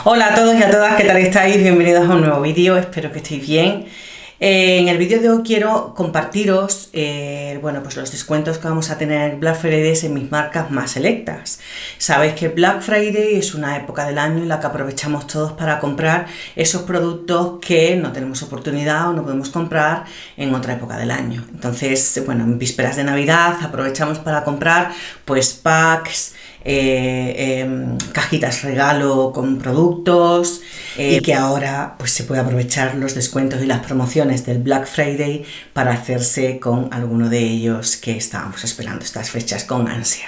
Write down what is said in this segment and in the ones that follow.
Hola a todos y a todas, ¿qué tal estáis? Bienvenidos a un nuevo vídeo, espero que estéis bien. En el vídeo de hoy quiero compartiros pues los descuentos que vamos a tener en Black Friday en mis marcas más selectas. Sabéis que Black Friday es una época del año en la que aprovechamos todos para comprar esos productos que no tenemos oportunidad o no podemos comprar en otra época del año. Entonces, en vísperas de Navidad aprovechamos para comprar pues packs, cajitas regalo con productos y que ahora pues se puede aprovechar los descuentos y las promociones del Black Friday para hacerse con alguno de ellos que estábamos esperando estas fechas con ansia.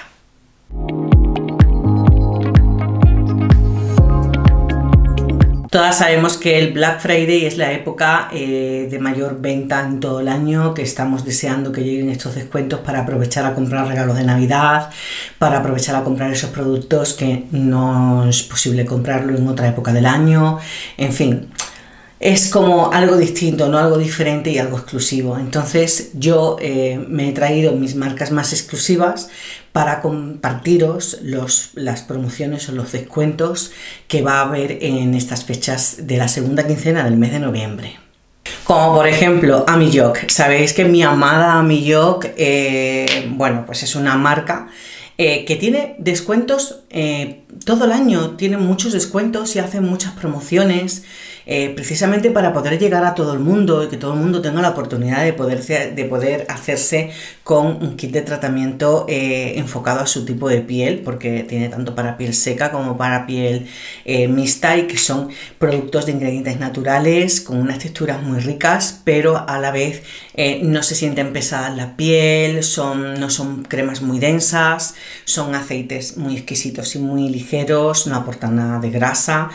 Todas sabemos que el Black Friday es la época de mayor venta en todo el año, que estamos deseando que lleguen estos descuentos para aprovechar a comprar regalos de Navidad, para aprovechar a comprar esos productos que no es posible comprarlo en otra época del año, en fin. Es como algo distinto, no algo diferente y algo exclusivo. Entonces yo me he traído mis marcas más exclusivas para compartiros las promociones o los descuentos que va a haber en estas fechas de la segunda quincena del mes de noviembre. Como por ejemplo Amiyok. Sabéis que mi amada Amiyok, pues es una marca que tiene descuentos todo el año, tiene muchos descuentos y hace muchas promociones precisamente para poder llegar a todo el mundo y que todo el mundo tenga la oportunidad de poder hacerse con un kit de tratamiento enfocado a su tipo de piel, porque tiene tanto para piel seca como para piel mixta, y que son productos de ingredientes naturales con unas texturas muy ricas, pero a la vez no se sienten pesadas la piel, no son cremas muy densas, son aceites muy exquisitos y muy ligeros, no aportan nada de grasa.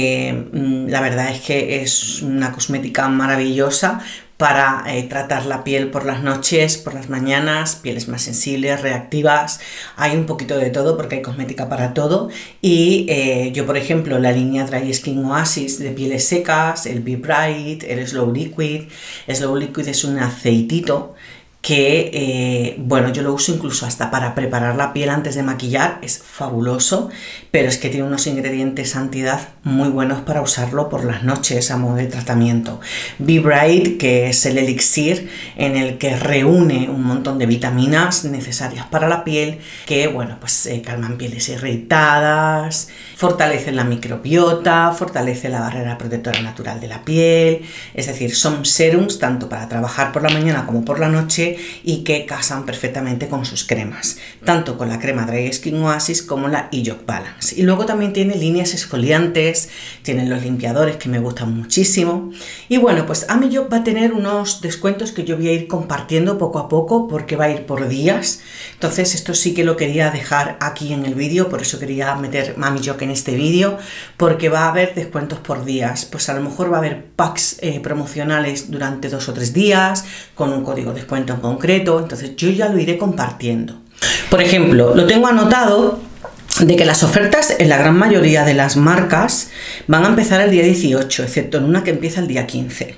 La verdad es que es una cosmética maravillosa para tratar la piel por las noches, por las mañanas, pieles más sensibles, reactivas. Hay un poquito de todo porque hay cosmética para todo. Y yo, por ejemplo, la línea Dry Skin Oasis de pieles secas, el Be Bright, el Slow Liquid. El Slow Liquid es un aceitito que, yo lo uso incluso hasta para preparar la piel antes de maquillar, es fabuloso, pero es que tiene unos ingredientes antiedad muy buenos para usarlo por las noches a modo de tratamiento. Be Bright, que es el elixir en el que reúne un montón de vitaminas necesarias para la piel, que, calman pieles irritadas, fortalecen la microbiota, fortalece la barrera protectora natural de la piel, es decir, son serums tanto para trabajar por la mañana como por la noche, y que casan perfectamente con sus cremas, tanto con la crema Dry Skin Oasis como la Yolk Balance. Y luego también tiene líneas exfoliantes, tienen los limpiadores que me gustan muchísimo. Y Amiyok va a tener unos descuentos que yo voy a ir compartiendo poco a poco, porque va a ir por días. Entonces esto sí que lo quería dejar aquí en el vídeo, por eso quería meter Amiyok en este vídeo, porque va a haber descuentos por días. Pues a lo mejor va a haber packs promocionales durante 2 o 3 días con un código de descuento en concreto, entonces yo ya lo iré compartiendo. Por ejemplo, lo tengo anotado de que las ofertas en la gran mayoría de las marcas van a empezar el día 18, excepto en una que empieza el día 15.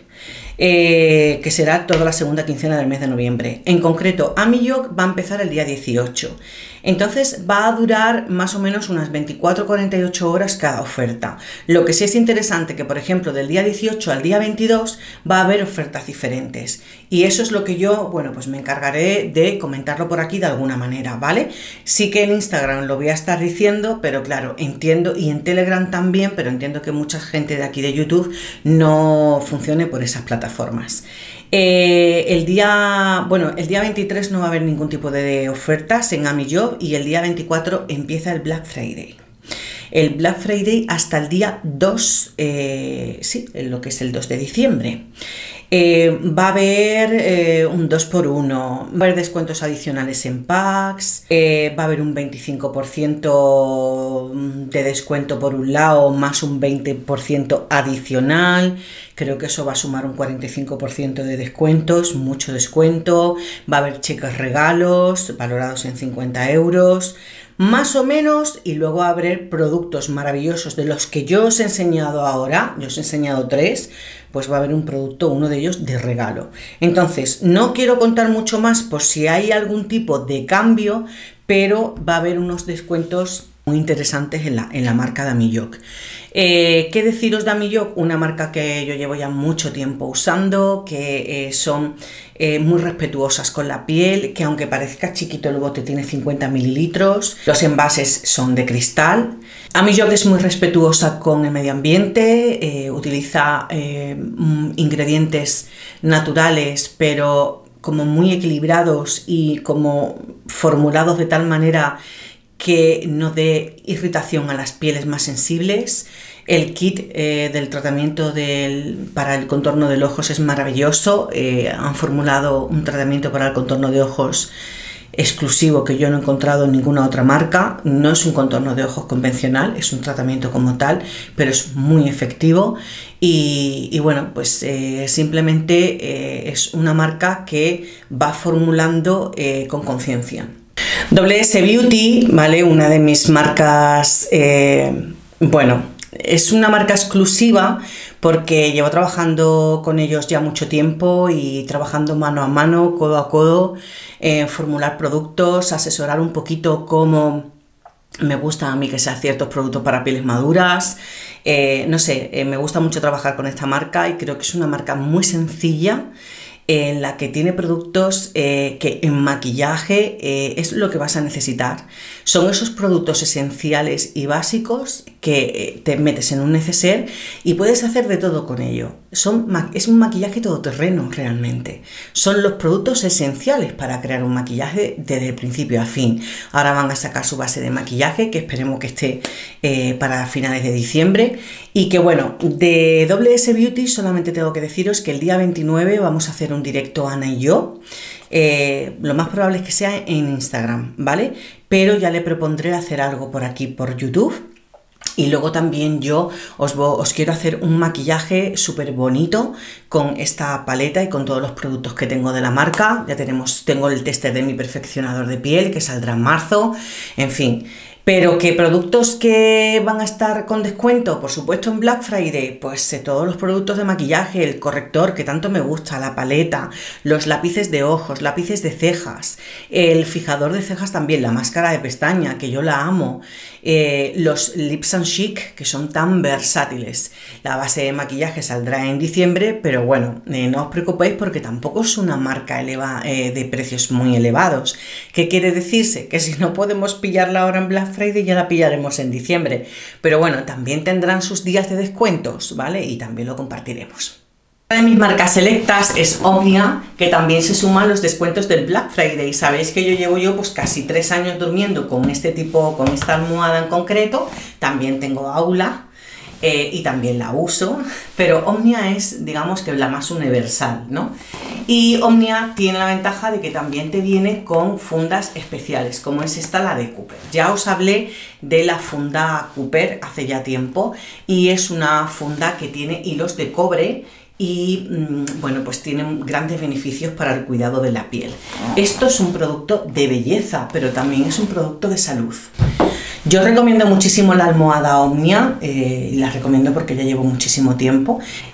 Que será toda la segunda quincena del mes de noviembre. En concreto, Amiyok va a empezar el día 18. Entonces va a durar más o menos unas 24-48 horas cada oferta. Lo que sí es interesante que, por ejemplo, del día 18 al día 22 va a haber ofertas diferentes. Y eso es lo que yo, me encargaré de comentarlo por aquí de alguna manera, ¿vale? Sí que en Instagram lo voy a estar diciendo, pero claro, entiendo, y en Telegram también, pero entiendo que mucha gente de aquí de YouTube no funcione por esas plataformas. El día 23 no va a haber ningún tipo de ofertas en Amiyok, y el día 24 empieza el Black Friday. El Black Friday hasta el día 2, lo que es el 2 de diciembre. Va a haber un 2x1, va a haber descuentos adicionales en packs, va a haber un 25% de descuento por un lado, más un 20% adicional. Creo que eso va a sumar un 45% de descuentos, mucho descuento. Va a haber cheques regalos valorados en 50 euros. Más o menos, y luego va a haber productos maravillosos de los que yo os he enseñado ahora, yo os he enseñado 3, pues va a haber un producto, uno de ellos, de regalo. Entonces, no quiero contar mucho más por si hay algún tipo de cambio, pero va a haber unos descuentos muy interesantes en la marca Damijoc. ¿Qué deciros de Damijoc? Una marca que yo llevo ya mucho tiempo usando, que son muy respetuosas con la piel, que aunque parezca chiquito el bote tiene 50 mililitros, los envases son de cristal. Damijoc es muy respetuosa con el medio ambiente, utiliza ingredientes naturales, pero como muy equilibrados y como formulados de tal manera que no dé irritación a las pieles más sensibles. El kit del tratamiento para el contorno de los ojos es maravilloso. Han formulado un tratamiento para el contorno de ojos exclusivo que yo no he encontrado en ninguna otra marca. No es un contorno de ojos convencional, es un tratamiento como tal, pero es muy efectivo y bueno, pues simplemente es una marca que va formulando con conciencia. WS Beauty, ¿vale? Una de mis marcas, bueno, es una marca exclusiva porque llevo trabajando con ellos ya mucho tiempo y trabajando mano a mano, codo a codo, en formular productos, asesorar un poquito cómo me gusta a mí que sean ciertos productos para pieles maduras. No sé, me gusta mucho trabajar con esta marca y creo que es una marca muy sencilla, en la que tiene productos que en maquillaje es lo que vas a necesitar. Son esos productos esenciales y básicos que te metes en un neceser y puedes hacer de todo con ello. Es un maquillaje todoterreno realmente. Son los productos esenciales para crear un maquillaje desde el principio a fin. Ahora van a sacar su base de maquillaje, que esperemos que esté para finales de diciembre. Y que bueno, de WS Beauty solamente tengo que deciros que el día 29 vamos a hacer un directo Ana y yo. Lo más probable es que sea en Instagram, ¿vale? Pero ya le propondré hacer algo por aquí, por YouTube. Y luego también yo os quiero hacer un maquillaje súper bonito con esta paleta y con todos los productos que tengo de la marca. Ya tengo el tester de mi perfeccionador de piel que saldrá en marzo, en fin. Pero ¿qué productos que van a estar con descuento? Por supuesto en Black Friday, pues todos los productos de maquillaje, el corrector que tanto me gusta, la paleta, los lápices de ojos, lápices de cejas, el fijador de cejas también, la máscara de pestaña, que yo la amo, los Lips and Chic, que son tan versátiles. La base de maquillaje saldrá en diciembre, pero bueno, no os preocupéis porque tampoco es una marca de precios muy elevados. ¿Qué quiere decirse? Que si no podemos pillarla ahora en Black Friday ya la pillaremos en diciembre, pero bueno, también tendrán sus días de descuentos, ¿vale? Y también lo compartiremos. Una de mis marcas selectas es Omnia, que también se suma a los descuentos del Black Friday. Sabéis que llevo pues casi 3 años durmiendo con esta almohada en concreto. También tengo Aula y también la uso, pero Omnia es, digamos, que la más universal, ¿no? Y Omnia tiene la ventaja de que también te viene con fundas especiales, como es esta, la de Cooper. Ya os hablé de la funda Cooper hace ya tiempo y es una funda que tiene hilos de cobre y bueno, pues tienen grandes beneficios para el cuidado de la piel. Esto es un producto de belleza, pero también es un producto de salud. Yo recomiendo muchísimo la almohada Omnia, la recomiendo porque ya llevo muchísimo tiempo.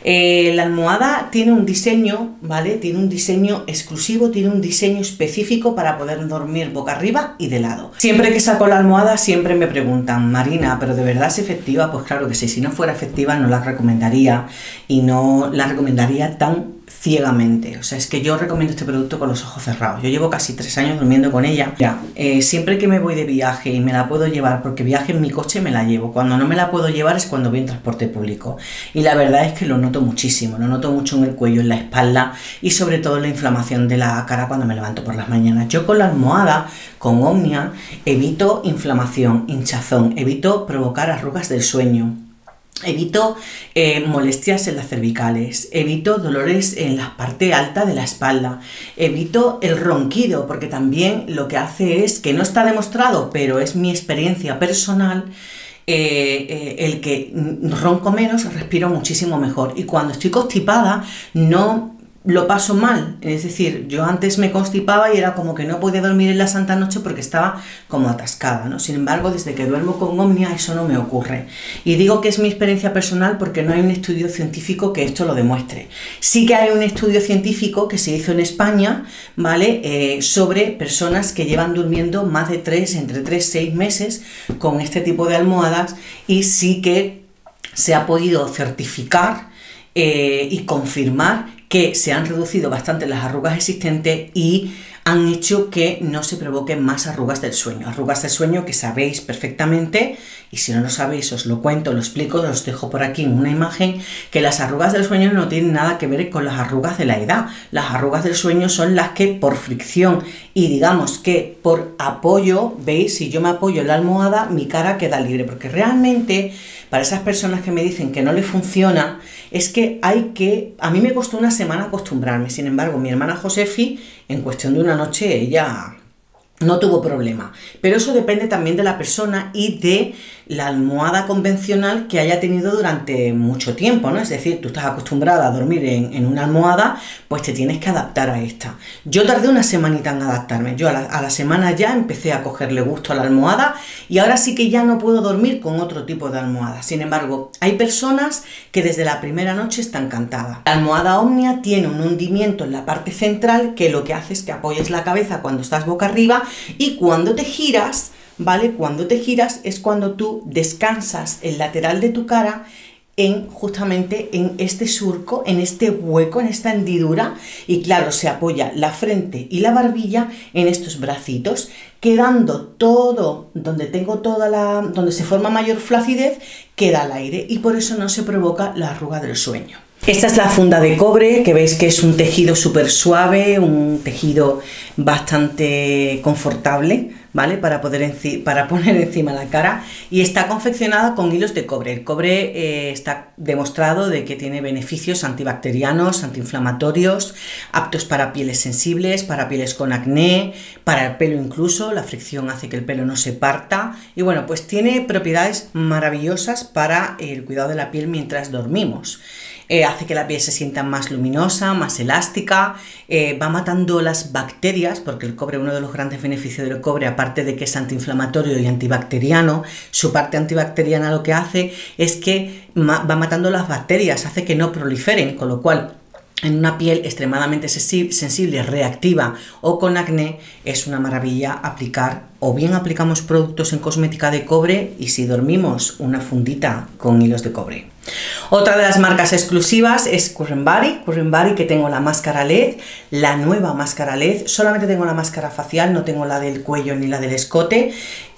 La almohada tiene un diseño, ¿vale? Tiene un diseño exclusivo, tiene un diseño específico para poder dormir boca arriba y de lado. Siempre que saco la almohada siempre me preguntan, Marina, ¿pero de verdad es efectiva? Pues claro que sí, si no fuera efectiva no la recomendaría y no la recomendaría tan ciegamente. O sea, es que yo recomiendo este producto con los ojos cerrados. Yo llevo casi 3 años durmiendo con ella. Ya, siempre que me voy de viaje y me la puedo llevar, porque viaje en mi coche, me la llevo. Cuando no me la puedo llevar es cuando voy en transporte público. Y la verdad es que lo noto muchísimo. Lo noto mucho en el cuello, en la espalda y sobre todo en la inflamación de la cara cuando me levanto por las mañanas. Yo con la almohada, con Omnia, evito inflamación, hinchazón, evito provocar arrugas del sueño. Evito molestias en las cervicales, evito dolores en la parte alta de la espalda, evito el ronquido, porque también lo que hace es, que no está demostrado, pero es mi experiencia personal, el que ronco menos, respiro muchísimo mejor. Y cuando estoy constipada no lo paso mal, es decir, yo antes me constipaba y era como que no podía dormir en la santa noche porque estaba como atascada, ¿no? Sin embargo, desde que duermo con Omnia eso no me ocurre. Y digo que es mi experiencia personal porque no hay un estudio científico que esto lo demuestre. Sí que hay un estudio científico que se hizo en España, ¿vale? Sobre personas que llevan durmiendo más de entre 3 y 6 meses con este tipo de almohadas, y sí que se ha podido certificar y confirmar que se han reducido bastante las arrugas existentes y han hecho que no se provoquen más arrugas del sueño. Arrugas del sueño que sabéis perfectamente, y si no lo sabéis os lo cuento, lo explico, os dejo por aquí una imagen, que las arrugas del sueño no tienen nada que ver con las arrugas de la edad. Las arrugas del sueño son las que por fricción y digamos que por apoyo, veis, si yo me apoyo en la almohada, mi cara queda libre, porque realmente para esas personas que me dicen que no les funciona, es que a mí me costó una semana acostumbrarme. Sin embargo, mi hermana Josefi, en cuestión de una noche, ella no tuvo problema. Pero eso depende también de la persona y de la almohada convencional que haya tenido durante mucho tiempo, ¿no? Es decir, tú estás acostumbrada a dormir en una almohada, pues te tienes que adaptar a esta. Yo tardé una semanita en adaptarme. Yo a la semana ya empecé a cogerle gusto a la almohada y ahora sí que ya no puedo dormir con otro tipo de almohada. Sin embargo, hay personas que desde la primera noche están encantadas. La almohada Omnia tiene un hundimiento en la parte central que lo que hace es que apoyes la cabeza cuando estás boca arriba, y cuando te giras, ¿vale? Cuando te giras es cuando tú descansas el lateral de tu cara justamente en este surco, en este hueco, en esta hendidura, y claro, se apoya la frente y la barbilla en estos bracitos, quedando todo, donde donde se forma mayor flacidez, queda al aire, y por eso no se provoca la arruga del sueño. Esta es la funda de cobre, que veis que es un tejido súper suave, un tejido bastante confortable, ¿vale? Para poner encima la cara, y está confeccionada con hilos de cobre. El cobre está demostrado de que tiene beneficios antibacterianos, antiinflamatorios, aptos para pieles sensibles, para pieles con acné, para el pelo incluso. La fricción hace que el pelo no se parta y bueno, pues tiene propiedades maravillosas para el cuidado de la piel mientras dormimos. Hace que la piel se sienta más luminosa, más elástica, va matando las bacterias, porque el cobre, uno de los grandes beneficios del cobre, aparte de que es antiinflamatorio y antibacteriano, su parte antibacteriana lo que hace es que va matando las bacterias, hace que no proliferen, con lo cual en una piel extremadamente sensible, reactiva o con acné, es una maravilla aplicar, o bien aplicamos productos en cosmética de cobre, y si dormimos, una fundita con hilos de cobre. Otra de las marcas exclusivas es Current Body, que tengo la máscara LED, la nueva máscara LED. Solamente tengo la máscara facial, no tengo la del cuello ni la del escote.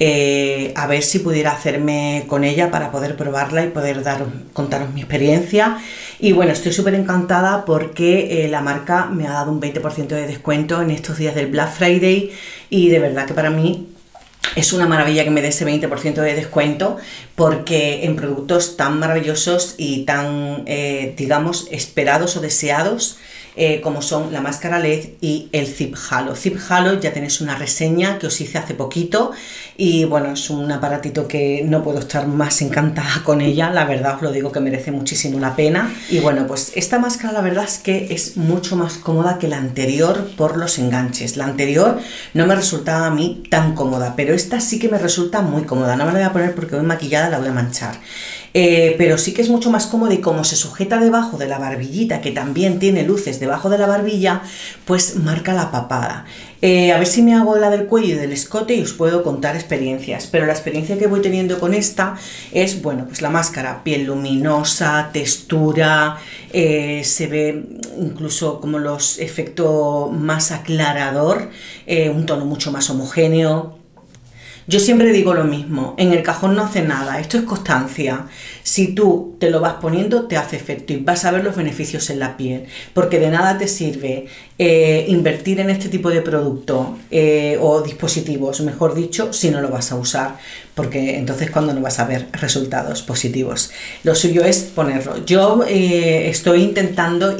A ver si pudiera hacerme con ella para poder probarla y poder contaros mi experiencia. Y bueno, estoy súper encantada porque la marca me ha dado un 20% de descuento en estos días del Black Friday, y de verdad que para mí es una maravilla que me dé ese 20% de descuento, porque en productos tan maravillosos y tan, digamos, esperados o deseados, como son la máscara LED y el Zip Halo. Zip Halo ya tenéis una reseña que os hice hace poquito, y bueno, es un aparatito que no puedo estar más encantada con ella, la verdad os lo digo, que merece muchísimo la pena. Y bueno, pues esta máscara la verdad es que es mucho más cómoda que la anterior por los enganches. La anterior no me resultaba a mí tan cómoda, pero esta sí que me resulta muy cómoda. No me la voy a poner porque voy maquillada, la voy a manchar. Pero sí que es mucho más cómodo, y como se sujeta debajo de la barbillita, que también tiene luces debajo de la barbilla, pues marca la papada. A ver si me hago la del cuello y del escote y os puedo contar experiencias, pero la experiencia que voy teniendo con esta es, bueno, pues la máscara, piel luminosa, textura, se ve incluso como los efectos más aclarador, un tono mucho más homogéneo. Yo siempre digo lo mismo, en el cajón no hace nada, esto es constancia. Si tú te lo vas poniendo, te hace efecto y vas a ver los beneficios en la piel, porque de nada te sirve invertir en este tipo de producto o dispositivos, mejor dicho, si no lo vas a usar, porque entonces cuando no vas a ver resultados positivos. Lo suyo es ponerlo. Yo estoy intentando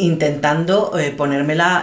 ponérmela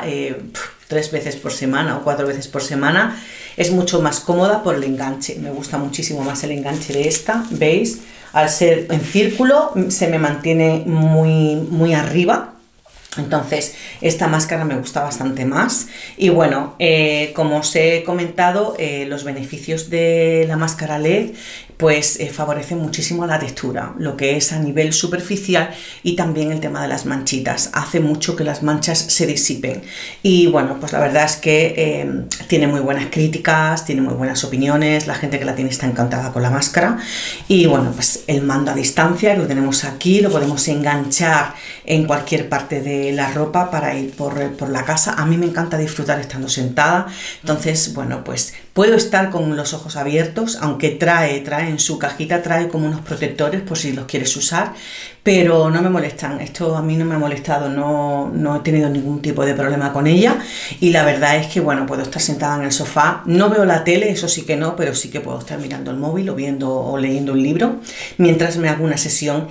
3 veces por semana o 4 veces por semana. Es mucho más cómoda por el enganche, me gusta muchísimo más el enganche de esta, ¿veis? Al ser en círculo se me mantiene muy arriba, Entonces, esta máscara me gusta bastante más. Y bueno, como os he comentado, los beneficios de la máscara LED pues favorecen muchísimo la textura, lo que es a nivel superficial, y también el tema de las manchitas. Hace mucho que las manchas se disipen. Y bueno, pues la verdad es que tiene muy buenas críticas, tiene muy buenas opiniones, la gente que la tiene está encantada con la máscara. Y bueno, pues el mando a distancia, lo tenemos aquí, lo podemos enganchar en cualquier parte de la ropa para ir por la casa. A mí me encanta disfrutar estando sentada, entonces bueno, pues puedo estar con los ojos abiertos, aunque trae en su cajita, trae como unos protectores por si los quieres usar, pero no me molestan. Esto a mí no me ha molestado, no he tenido ningún tipo de problema con ella, y la verdad es que bueno, puedo estar sentada en el sofá, no veo la tele, eso sí que no, pero sí que puedo estar mirando el móvil o viendo o leyendo un libro mientras me hago una sesión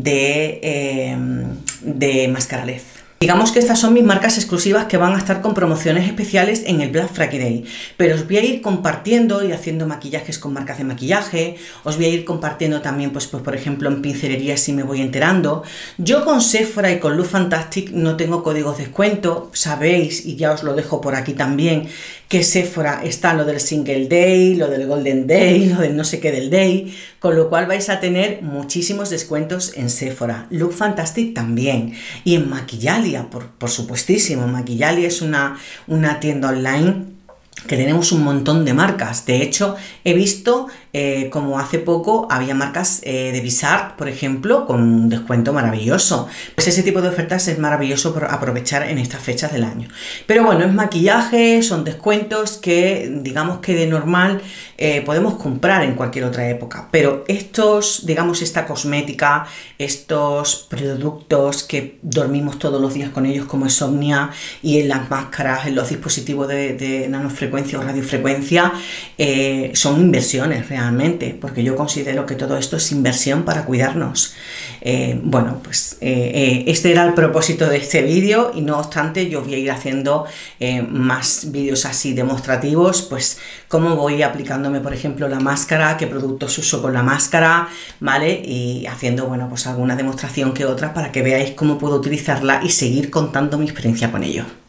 de máscara LED. Digamos que estas son mis marcas exclusivas que van a estar con promociones especiales en el Black Friday, pero os voy a ir compartiendo y haciendo maquillajes con marcas de maquillaje, os voy a ir compartiendo también, pues por ejemplo, en pincelería si me voy enterando. Yo con Sephora y con Lookfantastic no tengo códigos de descuento, sabéis, y ya os lo dejo por aquí también, que Sephora está lo del Single Day, lo del Golden Day, lo del no sé qué del Day, con lo cual vais a tener muchísimos descuentos en Sephora. Lookfantastic también, y en Maquillalia, por supuestísimo. Maquillalia es una tienda online que tenemos un montón de marcas. De hecho, he visto como hace poco había marcas de Bizarre, por ejemplo, con un descuento maravilloso. Pues ese tipo de ofertas es maravilloso aprovechar en estas fechas del año. Pero bueno, es maquillaje, son descuentos que digamos que de normal podemos comprar en cualquier otra época. Pero estos, digamos, esta cosmética, estos productos que dormimos todos los días con ellos, como Insomnia, y en las máscaras, en los dispositivos de nanofrecuencia o radiofrecuencia, son inversiones realmente, porque yo considero que todo esto es inversión para cuidarnos. Bueno, pues este era el propósito de este vídeo, y no obstante yo voy a ir haciendo más vídeos así demostrativos, pues cómo voy aplicándome, por ejemplo, la máscara, qué productos uso con la máscara, ¿vale? Y haciendo, bueno, pues alguna demostración que otra para que veáis cómo puedo utilizarla y seguir contando mi experiencia con ello.